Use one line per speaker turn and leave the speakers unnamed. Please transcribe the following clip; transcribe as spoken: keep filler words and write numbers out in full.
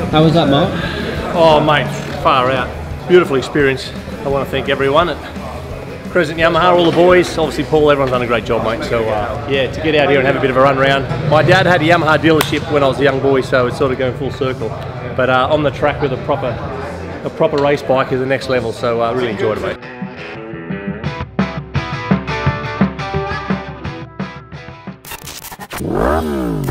How was that, Mark?
Oh mate, far out. Beautiful experience. I want to thank everyone at Crescent Yamaha, all the boys. Obviously Paul, everyone's done a great job, mate. So uh, yeah, to get out here and have a bit of a run around. My dad had a Yamaha dealership when I was a young boy, so it's sort of going full circle. But uh, on the track with a proper, a proper race bike is the next level. So I uh, really enjoyed it, mate.